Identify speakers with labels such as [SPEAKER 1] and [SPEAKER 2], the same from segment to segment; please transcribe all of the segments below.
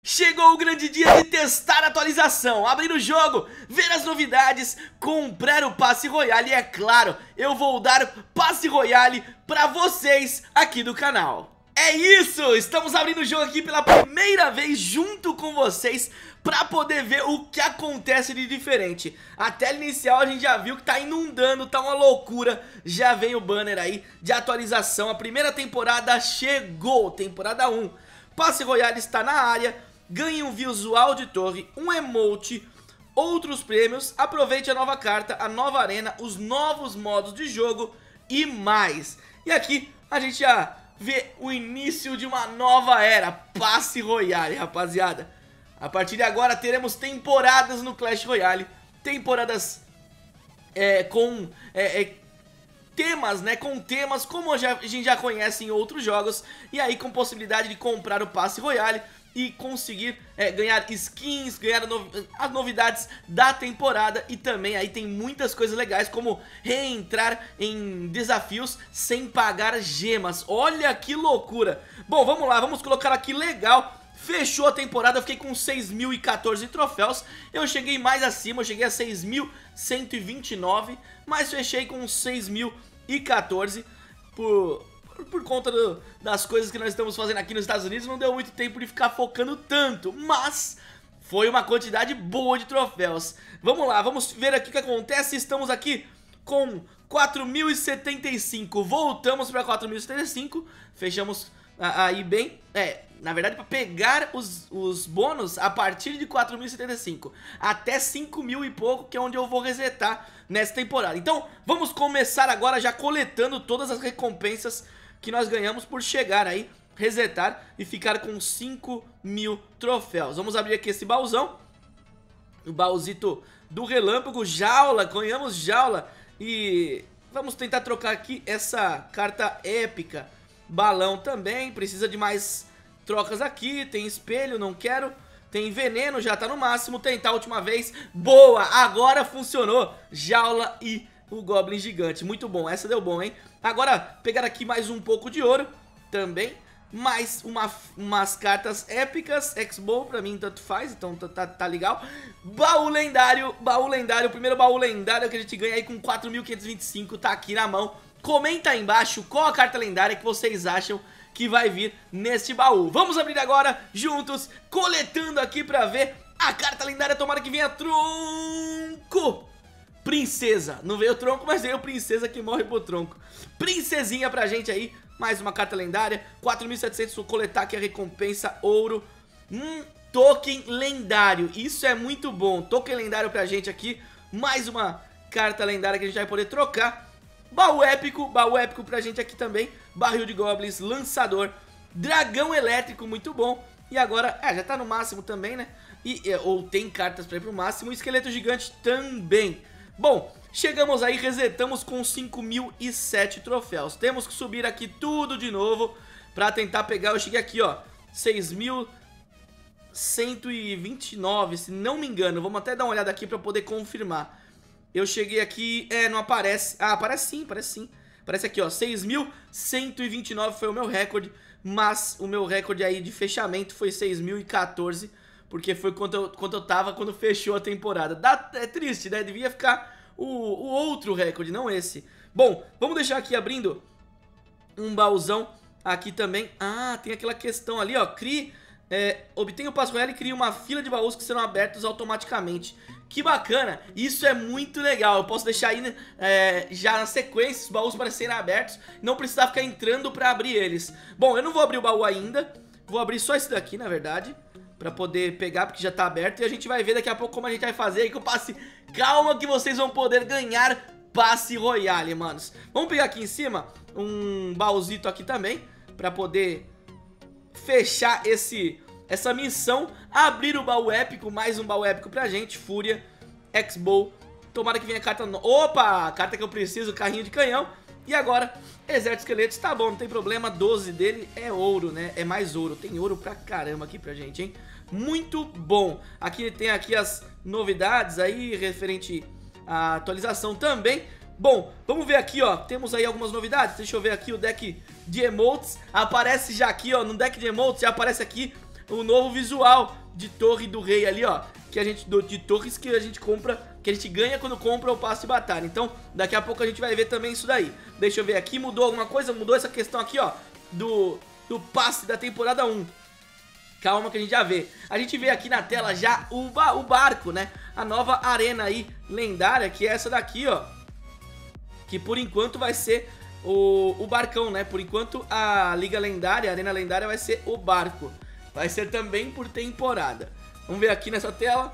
[SPEAKER 1] Chegou o grande dia de testar a atualização, abrir o jogo, ver as novidades, comprar o Passe Royale e é claro, eu vou dar Passe Royale pra vocês aqui do canal. É isso, estamos abrindo o jogo aqui pela primeira vez junto com vocês pra poder ver o que acontece de diferente. A tela inicial a gente já viu que tá inundando, tá uma loucura, já vem o banner aí de atualização, a primeira temporada chegou, temporada 1. Passe Royale está na área. Ganhe um visual de torre, um emote, outros prêmios, aproveite a nova carta, a nova arena, os novos modos de jogo e mais. E aqui a gente já vê o início de uma nova era, Passe Royale, rapaziada. A partir de agora teremos temporadas no Clash Royale, temporadas com temas, né, com temas como a gente já conhece em outros jogos. E aí com possibilidade de comprar o Passe Royale e conseguir ganhar skins, ganhar as novidades da temporada. E também aí tem muitas coisas legais, como reentrar em desafios sem pagar gemas. Olha que loucura. Bom, vamos lá, vamos colocar aqui legal. Fechou a temporada, eu fiquei com 6.014 troféus. Eu cheguei mais acima, eu cheguei a 6.129, mas fechei com 6.014 por conta das coisas que nós estamos fazendo aqui nos Estados Unidos. Não deu muito tempo de ficar focando tanto, mas foi uma quantidade boa de troféus. Vamos lá, vamos ver aqui o que acontece. Estamos aqui com 4.075, voltamos para 4.075, fechamos aí bem, na verdade para pegar os bônus a partir de 4.075 até 5.000 e pouco, que é onde eu vou resetar nessa temporada. Então vamos começar agora já coletando todas as recompensas que nós ganhamos por chegar aí, resetar e ficar com 5.000 troféus. Vamos abrir aqui esse baúzão, o baúzito do relâmpago, jaula, ganhamos jaula. E vamos tentar trocar aqui essa carta épica. Balão também, precisa de mais trocas aqui. Tem espelho, não quero. Tem veneno, já tá no máximo. Tentar a última vez, boa, agora funcionou. Jaula e o Goblin gigante, muito bom, essa deu bom, hein. Agora pegar aqui mais um pouco de ouro também. Mais umas cartas épicas, X-Bow pra mim tanto faz, então tá legal. Baú lendário, primeiro baú lendário que a gente ganha aí com 4.525, tá aqui na mão. Comenta aí embaixo qual a carta lendária que vocês acham que vai vir neste baú. Vamos abrir agora juntos, coletando aqui pra ver a carta lendária, tomara que venha tronco. Princesa, não veio tronco, mas veio princesa que morre pro tronco. Princesinha pra gente aí, mais uma carta lendária, 4.700, vou coletar aqui a recompensa, ouro. Token lendário, isso é muito bom, token lendário pra gente aqui, mais uma carta lendária que a gente vai poder trocar. Baú épico pra gente aqui também, barril de goblins, lançador, dragão elétrico, muito bom. E agora, já tá no máximo também, né, ou tem cartas pra ir pro máximo, esqueleto gigante também. Bom, chegamos aí, resetamos com 5.007 troféus. Temos que subir aqui tudo de novo pra tentar pegar, eu cheguei aqui, ó, 6.129, se não me engano. Vamos até dar uma olhada aqui pra poder confirmar. Eu cheguei aqui, não aparece, aparece sim, aparece aqui, ó, 6.129 foi o meu recorde, mas o meu recorde aí de fechamento foi 6.014, porque foi quanto eu tava quando fechou a temporada. É triste, né? Devia ficar o outro recorde, não esse. Bom, vamos deixar aqui abrindo um baúzão aqui também. Tem aquela questão ali, ó. Obtenha o Passe Royale e crie uma fila de baús que serão abertos automaticamente. Que bacana, isso é muito legal. Eu posso deixar aí já na sequência os baús para serem abertos, não precisar ficar entrando pra abrir eles. Bom, eu não vou abrir o baú ainda, vou abrir só esse daqui, na verdade, pra poder pegar, porque já tá aberto. E a gente vai ver daqui a pouco como a gente vai fazer aí com o passe. Calma que vocês vão poder ganhar Passe Royale, manos. Vamos pegar aqui em cima um baúzito aqui também, pra poder fechar essa missão. Abrir o baú épico, mais um baú épico pra gente. Fúria, X-Bow. Tomara que venha a carta... Opa, a carta que eu preciso, carrinho de canhão. E agora, exército de esqueletos, tá bom, não tem problema, 12 dele é ouro, né, é mais ouro, tem ouro pra caramba aqui pra gente, hein, muito bom. Aqui tem aqui as novidades aí, referente à atualização também. Bom, vamos ver aqui, ó, temos aí algumas novidades, deixa eu ver aqui o deck de emotes, aparece já aqui, ó, no deck de emotes já aparece aqui o novo visual de Torre do Rei ali, ó, que a gente, de torres que a gente compra, que a gente ganha quando compra o passe de batalha. Então, daqui a pouco a gente vai ver também isso daí. Deixa eu ver aqui, mudou alguma coisa? Mudou essa questão aqui, ó, do passe da temporada 1. Calma que a gente já vê. A gente vê aqui na tela já o barco, né? A nova arena aí, lendária, que é essa daqui, ó. Que por enquanto vai ser o barcão, né? Por enquanto a Liga Lendária, a Arena Lendária vai ser o barco. Vai ser também por temporada. Vamos ver aqui nessa tela.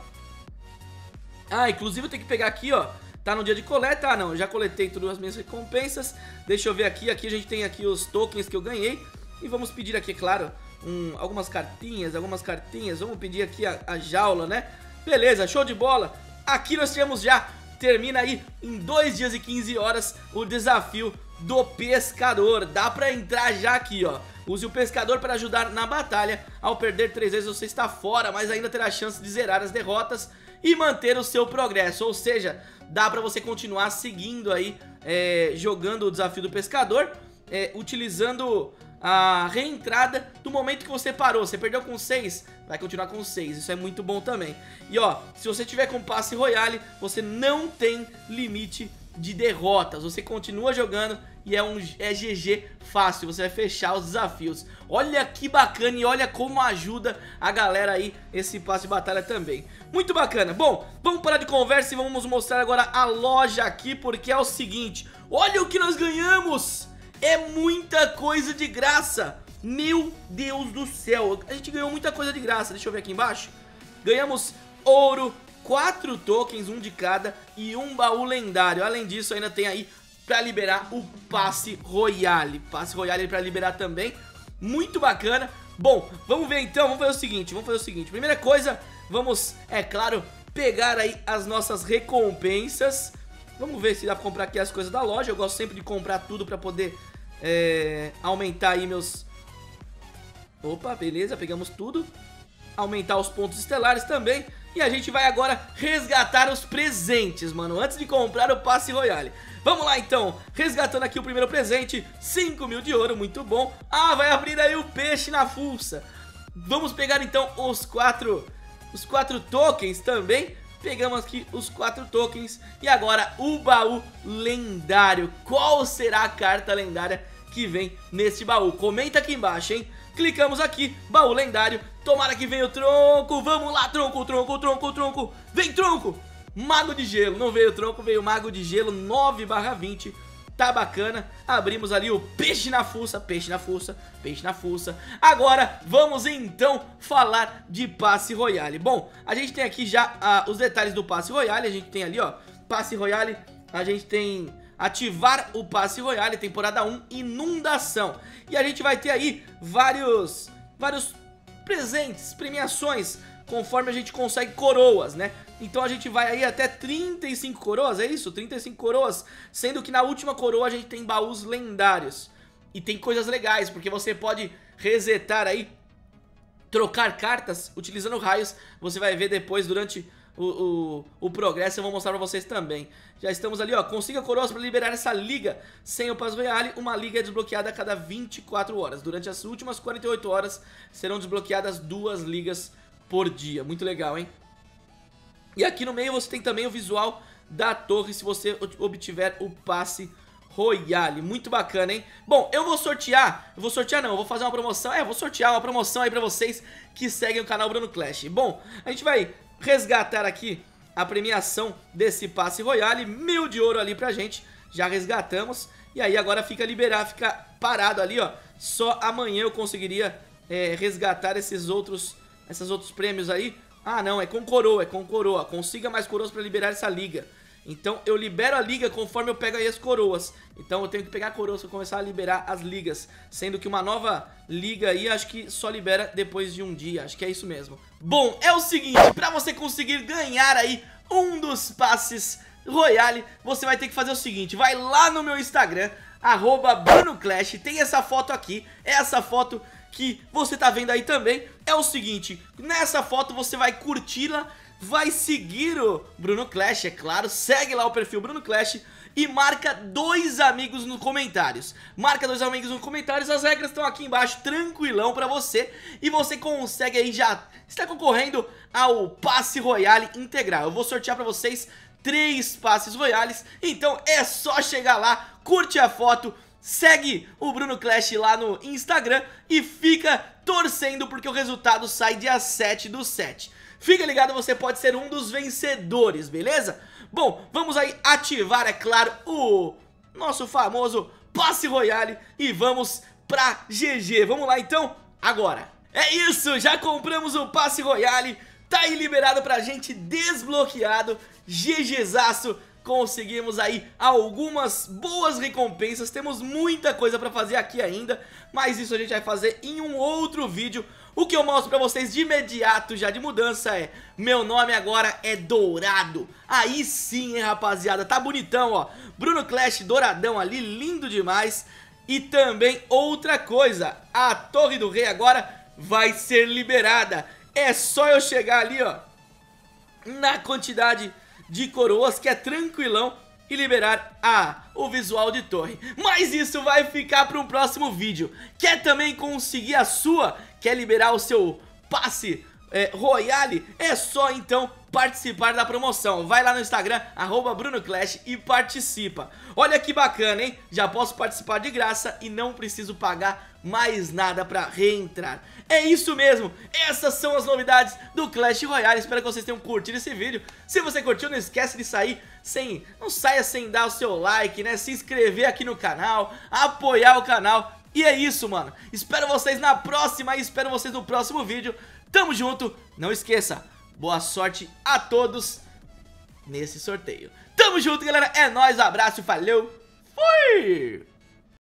[SPEAKER 1] Ah, inclusive eu tenho que pegar aqui, ó. Tá no dia de coleta? Ah, não, eu já coletei todas as minhas recompensas. Deixa eu ver aqui. Aqui a gente tem aqui os tokens que eu ganhei. E vamos pedir aqui, é claro, algumas cartinhas. Vamos pedir aqui a jaula, né? Beleza, show de bola. Aqui nós temos já, termina aí em 2 dias e 15 horas o desafio do pescador. Dá pra entrar já aqui, ó. Use o pescador para ajudar na batalha. Ao perder 3 vezes você está fora, mas ainda terá chance de zerar as derrotas e manter o seu progresso. Ou seja, dá pra você continuar seguindo aí, jogando o desafio do pescador, utilizando a reentrada do momento que você parou. Você perdeu com 6, vai continuar com 6, isso é muito bom também. E ó, se você tiver com passe royale, você não tem limite de derrotas, você continua jogando e é GG fácil, você vai fechar os desafios. Olha que bacana e olha como ajuda a galera aí esse passe de batalha também. Muito bacana. Bom, vamos parar de conversa e vamos mostrar agora a loja aqui, porque é o seguinte, olha o que nós ganhamos! É muita coisa de graça. Meu Deus do céu, a gente ganhou muita coisa de graça. Deixa eu ver aqui embaixo. Ganhamos ouro, 4 tokens, um de cada, e um baú lendário. Além disso, ainda tem aí pra liberar o passe royale. Passe royale pra liberar também. Muito bacana. Bom, vamos ver então, vamos fazer o seguinte. Primeira coisa, vamos, é claro, pegar aí as nossas recompensas. Vamos ver se dá pra comprar aqui as coisas da loja. Eu gosto sempre de comprar tudo pra poder aumentar aí meus... Opa, beleza, pegamos tudo. Aumentar os pontos estelares também. E a gente vai agora resgatar os presentes, mano, antes de comprar o passe royale. Vamos lá então, resgatando aqui o primeiro presente, 5.000 de ouro, muito bom. Ah, vai abrir aí o peixe na fuça. Vamos pegar então os quatro tokens também. Pegamos aqui os 4 tokens. E agora o baú lendário. Qual será a carta lendária que vem nesse baú? Comenta aqui embaixo, hein? Clicamos aqui, baú lendário. Tomara que venha o tronco. Vamos lá, tronco. Vem, tronco. Mago de gelo. Não veio o tronco, veio o mago de gelo 9/20. Tá bacana. Abrimos ali o peixe na fuça. Agora vamos então falar de passe royale. Bom, a gente tem aqui já os detalhes do passe royale. A gente tem ali, ó, passe royale. A gente tem ativar o passe royale, temporada 1, inundação. E a gente vai ter aí vários presentes, premiações, conforme a gente consegue coroas, né? Então a gente vai aí até 35 coroas, é isso? 35 coroas, sendo que na última coroa a gente tem baús lendários. E tem coisas legais, porque você pode resetar aí, trocar cartas utilizando raios. Você vai ver depois durante o progresso, eu vou mostrar pra vocês também. Já estamos ali, ó, consiga coroas para liberar essa liga. Sem o passe royale, uma liga é desbloqueada a cada 24 horas. Durante as últimas 48 horas serão desbloqueadas 2 ligas por dia. Muito legal, hein? E aqui no meio você tem também o visual da torre, se você obtiver o passe royale. Muito bacana, hein? Bom, eu vou sortear não, eu vou fazer uma promoção. Vou sortear uma promoção aí pra vocês que seguem o canal Bruno Clash. Bom, a gente vai resgatar aqui a premiação desse passe royale, 1.000 de ouro ali pra gente. Já resgatamos. E aí agora fica liberado, fica parado ali, ó. Só amanhã eu conseguiria resgatar esses outros prêmios aí. Ah, não, é com coroa. Consiga mais coroas pra liberar essa liga. Então eu libero a liga conforme eu pego aí as coroas. Então eu tenho que pegar coroas pra começar a liberar as ligas. Sendo que uma nova liga aí acho que só libera depois de um dia. Acho que é isso mesmo. Bom, é o seguinte, pra você conseguir ganhar aí um dos passes royale, você vai ter que fazer o seguinte. Vai lá no meu Instagram, @BrunoClash. Tem essa foto aqui. Essa foto que você tá vendo aí também. É o seguinte, nessa foto você vai curti-la, vai seguir o Bruno Clash, é claro, segue lá o perfil Bruno Clash e marca 2 amigos nos comentários. Marca 2 amigos nos comentários, as regras estão aqui embaixo, tranquilão pra você. E você consegue aí já estar concorrendo ao passe royale integral. Eu vou sortear pra vocês 3 passes royales, então é só chegar lá, curte a foto, segue o Bruno Clash lá no Instagram e fica torcendo porque o resultado sai dia 7/7. Fica ligado, você pode ser um dos vencedores, beleza? Bom, vamos aí ativar, é claro, o nosso famoso passe royale e vamos pra GG. Vamos lá então, agora. É isso, já compramos o passe royale, tá aí liberado pra gente, desbloqueado, GGzaço. Conseguimos aí algumas boas recompensas, temos muita coisa pra fazer aqui ainda, mas isso a gente vai fazer em um outro vídeo. O que eu mostro pra vocês de imediato já de mudança é: meu nome agora é Dourado. Aí sim, hein, rapaziada, tá bonitão, ó, Bruno Clash douradão ali, lindo demais. E também outra coisa, a Torre do Rei agora vai ser liberada. É só eu chegar ali, ó, na quantidade de coroas, que é tranquilão, e liberar o visual de torre. Mas isso vai ficar para um próximo vídeo. Quer também conseguir a sua? Quer liberar o seu passe royale? É só então participar da promoção. Vai lá no Instagram, @BrunoClash, e participa. Olha que bacana, hein? Já posso participar de graça e não preciso pagar mais nada pra reentrar. É isso mesmo, essas são as novidades do Clash Royale. Espero que vocês tenham curtido esse vídeo. Se você curtiu, não esquece de não saia sem dar o seu like, né? Se inscrever aqui no canal, apoiar o canal. E é isso, mano. Espero vocês na próxima e espero vocês no próximo vídeo. Tamo junto, não esqueça, boa sorte a todos nesse sorteio. Tamo junto, galera, é nóis, abraço, valeu, fui!